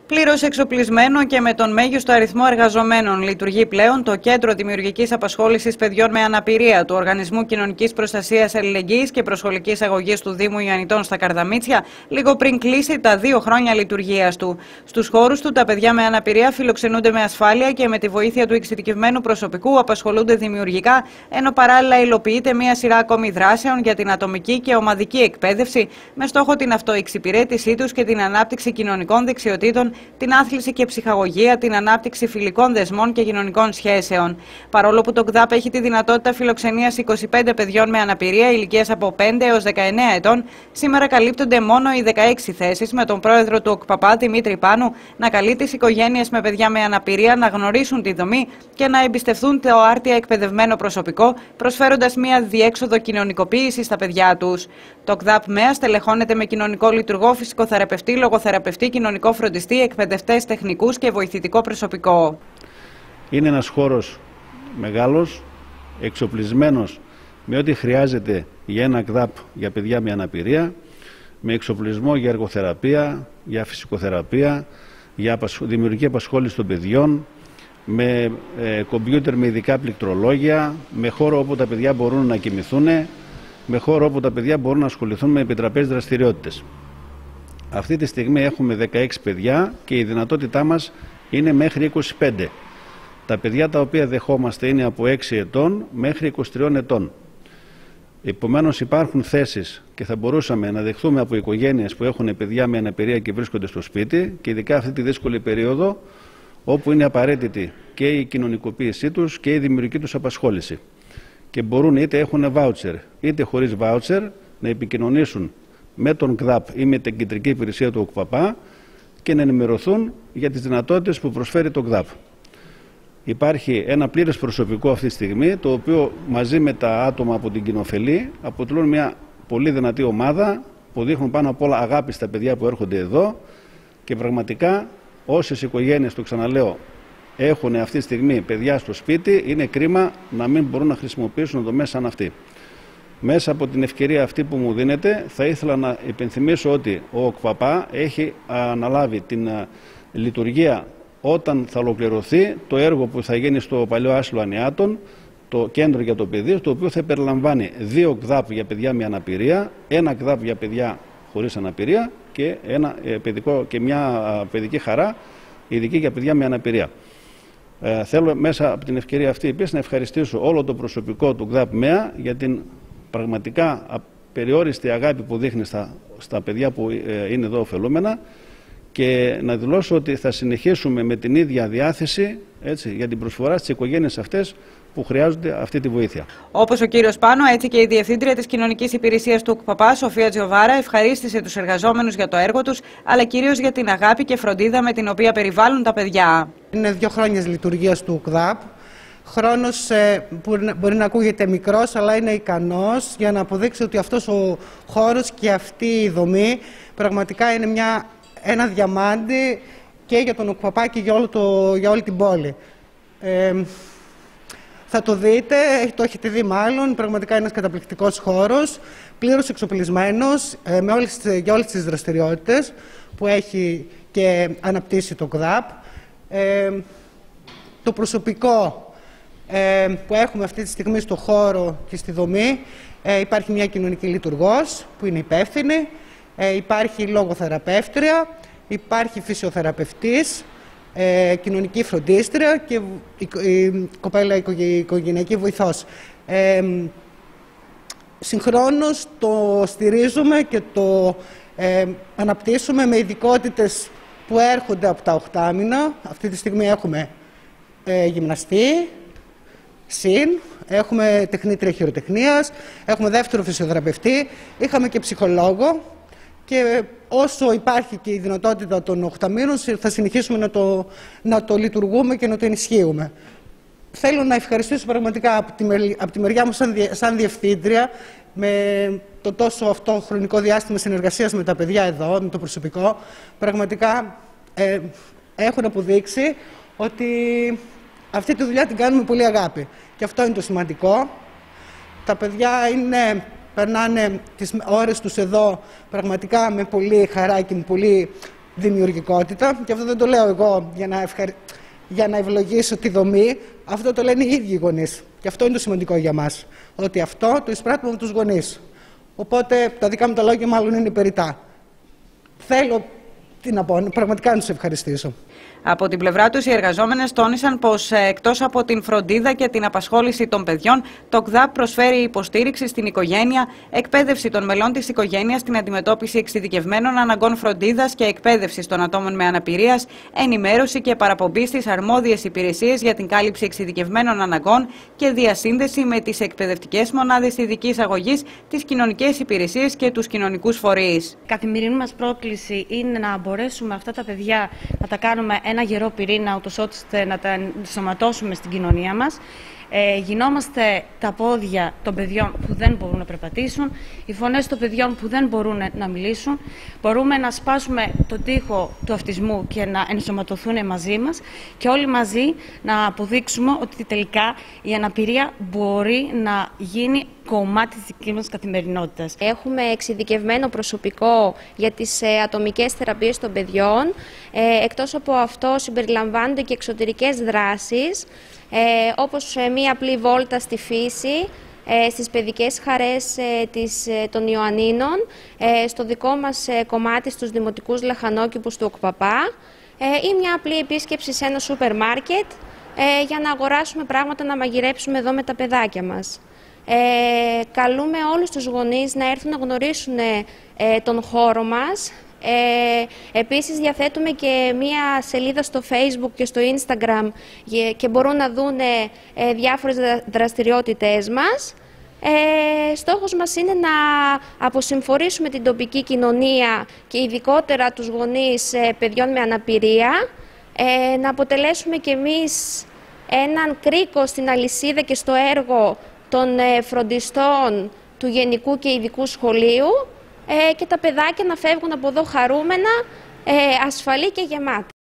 Πλήρως εξοπλισμένο και με τον μέγιστο αριθμό εργαζομένων λειτουργεί πλέον το Κέντρο Δημιουργικής Απασχόλησης Παιδιών με Αναπηρία του Οργανισμού Κοινωνικής Προστασίας Αλληλεγγύης και Προσχολικής Αγωγής του Δήμου Ιωαννιτών στα Καρδαμίτσια, λίγο πριν κλείσει τα 2 χρόνια λειτουργίας του. Στους χώρους του, τα παιδιά με αναπηρία φιλοξενούνται με ασφάλεια και με τη βοήθεια του εξειδικευμένου προσωπικού απασχολούνται δημιουργικά, ενώ παράλληλα υλοποιείται μια σειρά ακόμη δράσεων για την ατομική και ομαδική εκπαίδευση, με στόχο την αυτοεξυπηρέτησή τους και την ανάπτυξη κοινωνικών δεξιοτήτων, την άθληση και ψυχαγωγία, την ανάπτυξη φιλικών δεσμών και κοινωνικών σχέσεων. Παρόλο που το ΚΔΑΠ έχει τη δυνατότητα φιλοξενίας 25 παιδιών με αναπηρία ηλικίας από 5 έως 19 ετών, σήμερα καλύπτονται μόνο οι 16 θέσεις, με τον πρόεδρο του ΟΚΠΑΠΑ, Δημήτρη Πάνου, να καλεί τις οικογένειες με παιδιά με αναπηρία να γνωρίσουν τη δομή και να εμπιστευτούν το άρτια εκπαιδευμένο προσωπικό, προσφέροντας μια διέξοδο κοινωνικοποίηση στα παιδιά τους. Το ΚΔΑΠ ΜΕΑ στελεχώνεται με κοινωνικό λειτουργό, φυσικοθεραπευτή, λογοθεραπευτή, κοινωνικό φροντιστή, εκπαιδευτές, τεχνικούς και βοηθητικό προσωπικό. Είναι ένας χώρος μεγάλος, εξοπλισμένος με ό,τι χρειάζεται για ένα ΚΔΑΠ για παιδιά με αναπηρία, με εξοπλισμό για εργοθεραπεία, για φυσικοθεραπεία, για δημιουργική απασχόληση των παιδιών, με κομπιούτερ με ειδικά πληκτρολόγια, με χώρο όπου τα παιδιά μπορούν να κοιμηθούν, με χώρο όπου τα παιδιά μπορούν να ασχοληθούν με επιτραπέζιες δραστηριότητες. Αυτή τη στιγμή έχουμε 16 παιδιά και η δυνατότητά μας είναι μέχρι 25. Τα παιδιά τα οποία δεχόμαστε είναι από 6 ετών μέχρι 23 ετών. Επομένως υπάρχουν θέσεις και θα μπορούσαμε να δεχθούμε από οικογένειες που έχουν παιδιά με αναπηρία και βρίσκονται στο σπίτι, και ειδικά αυτή τη δύσκολη περίοδο όπου είναι απαραίτητη και η κοινωνικοποίησή τους και η δημιουργική τους απασχόληση. Και μπορούν, είτε έχουν βάουτσερ είτε χωρίς βάουτσερ, να επικοινωνήσουν με τον ΚΔΑΠ ή με την κεντρική υπηρεσία του ΟΚΠΑΠΑ και να ενημερωθούν για τις δυνατότητες που προσφέρει το ΚΔΑΠ. Υπάρχει ένα πλήρες προσωπικό αυτή τη στιγμή, το οποίο μαζί με τα άτομα από την κοινοφελή αποτελούν μια πολύ δυνατή ομάδα που δείχνουν πάνω απ' όλα αγάπη στα παιδιά που έρχονται εδώ, και πραγματικά όσες οικογένειες, το ξαναλέω, έχουν αυτή τη στιγμή παιδιά στο σπίτι, είναι κρίμα να μην μπορούν να χρησιμοποιήσουν δομές σαν αυτή. Μέσα από την ευκαιρία αυτή που μου δίνεται, θα ήθελα να υπενθυμίσω ότι ο ΟΚΠΑΠΑ έχει αναλάβει την λειτουργία όταν θα ολοκληρωθεί το έργο που θα γίνει στο παλιό άσυλο Ανιάτων, το κέντρο για το παιδί, το οποίο θα περιλαμβάνει 2 ΚΔΑΠ για παιδιά με αναπηρία, 1 ΚΔΑΠ για παιδιά χωρίς αναπηρία και, και μια παιδική χαρά ειδική για παιδιά με αναπηρία. Θέλω μέσα από την ευκαιρία αυτή επίσης να ευχαριστήσω όλο το προσωπικό του ΚΔΑΠ ΜΕΑ για την πραγματικά απεριόριστη αγάπη που δείχνει στα παιδιά που είναι εδώ ωφελούμενα, και να δηλώσω ότι θα συνεχίσουμε με την ίδια διάθεση, έτσι, για την προσφορά στις οικογένειες αυτές που χρειάζονται αυτή τη βοήθεια. Όπως ο κύριος Πάνο, έτσι και η Διευθύντρια της Κοινωνικής Υπηρεσίας του ΟΚΠΑΠΑ, Σοφία Τζιοβάρα, ευχαρίστησε τους εργαζόμενους για το έργο τους, αλλά κυρίως για την αγάπη και φροντίδα με την οποία περιβάλλουν τα παιδιά. Είναι 2 χρόνια λειτουργίας του ΚΔΑΠ. Χρόνος που μπορεί να ακούγεται μικρός, αλλά είναι ικανός για να αποδείξει ότι αυτός ο χώρος και αυτή η δομή πραγματικά είναι ένα διαμάντι και για τον ΟΚΠΑΠΑ και για όλη την πόλη. Θα το δείτε, το έχετε δει μάλλον, πραγματικά είναι ένας καταπληκτικός χώρος, πλήρως εξοπλισμένος για όλες τις δραστηριότητες που έχει και αναπτύσσει το ΚΔΑΠ. Το προσωπικό που έχουμε αυτή τη στιγμή στο χώρο και στη δομή, υπάρχει μια κοινωνική λειτουργός που είναι υπεύθυνη, υπάρχει λογοθεραπεύτρια, υπάρχει φυσιοθεραπευτής, κοινωνική φροντίστρια και η κοπέλα οικογενειακή βοηθός. Συγχρόνως το στηρίζουμε και το αναπτύσσουμε με ειδικότητες που έρχονται από τα 8 μήνα. Αυτή τη στιγμή έχουμε γυμναστή, έχουμε τεχνήτρια χειροτεχνίας, έχουμε δεύτερο φυσιοθεραπευτή, είχαμε και ψυχολόγο, και όσο υπάρχει και η δυνατότητα των 8 μήνων θα συνεχίσουμε να το λειτουργούμε και να το ενισχύουμε. Θέλω να ευχαριστήσω πραγματικά από τη μεριά μου σαν διευθύντρια με το τόσο αυτό χρονικό διάστημα συνεργασίας με τα παιδιά εδώ, με το προσωπικό. Πραγματικά έχουν αποδείξει ότι αυτή τη δουλειά την κάνουμε πολύ αγάπη. Και αυτό είναι το σημαντικό. Τα παιδιά περνάνε τις ώρες τους εδώ πραγματικά με πολύ χαρά και με πολύ δημιουργικότητα, και αυτό δεν το λέω εγώ για να ευλογήσω τη δομή, αυτό το λένε οι ίδιοι οι γονείς. Και αυτό είναι το σημαντικό για μας, ότι αυτό το εισπράττουμε με τους γονείς. Οπότε τα δικά μου τα λόγια μάλλον είναι περιττά. Θέλω, τι να πω, πραγματικά να τους ευχαριστήσω. Από την πλευρά τους, οι εργαζόμενες τόνισαν πως εκτός από την φροντίδα και την απασχόληση των παιδιών, το ΚΔΑΠ προσφέρει υποστήριξη στην οικογένεια, εκπαίδευση των μελών της οικογένειας στην αντιμετώπιση εξειδικευμένων αναγκών φροντίδας και εκπαίδευση των ατόμων με αναπηρίας, ενημέρωση και παραπομπή στις αρμόδιες υπηρεσίες για την κάλυψη εξειδικευμένων αναγκών και διασύνδεση με τις εκπαιδευτικές μονάδες ειδικής αγωγής, τις κοινωνικές υπηρεσίες και τους κοινωνικούς φορείς. Καθημερινή μας πρόκληση είναι να μπορέσουμε αυτά τα παιδιά να τα κάνουμε ένα γερό πυρήνα, ούτως ώστε να τα ενσωματώσουμε στην κοινωνία μας. Γινόμαστε τα πόδια των παιδιών που δεν μπορούν να περπατήσουν, οι φωνές των παιδιών που δεν μπορούν να μιλήσουν. Μπορούμε να σπάσουμε τον τοίχο του αυτισμού και να ενσωματωθούν μαζί μας και όλοι μαζί να αποδείξουμε ότι τελικά η αναπηρία μπορεί να γίνει κομμάτι της δικής μας καθημερινότητας. Έχουμε εξειδικευμένο προσωπικό για τις ατομικές θεραπείες των παιδιών. Εκτός από αυτό συμπεριλαμβάνονται και εξωτερικές δράσεις, όπως μία απλή βόλτα στη φύση, στις παιδικές χαρές των Ιωαννίνων, στο δικό μας κομμάτι στους δημοτικούς λαχανόκηπους του ΟΚΠΑΠΑ, ή μια απλή επίσκεψη σε ένα σούπερ μάρκετ για να αγοράσουμε πράγματα να μαγειρέψουμε εδώ με τα παιδάκια μας. Καλούμε όλους τους γονείς να έρθουν να γνωρίσουν τον χώρο μας. Επίσης διαθέτουμε και μία σελίδα στο Facebook και στο Instagram και μπορούν να δουν διάφορες δραστηριότητες μας. Στόχος μας είναι να αποσυμφορήσουμε την τοπική κοινωνία και ειδικότερα τους γονείς παιδιών με αναπηρία, να αποτελέσουμε και εμείς έναν κρίκο στην αλυσίδα και στο έργο των φροντιστών του Γενικού και Ειδικού Σχολείου και τα παιδάκια να φεύγουν από εδώ χαρούμενα, ασφαλή και γεμάτα.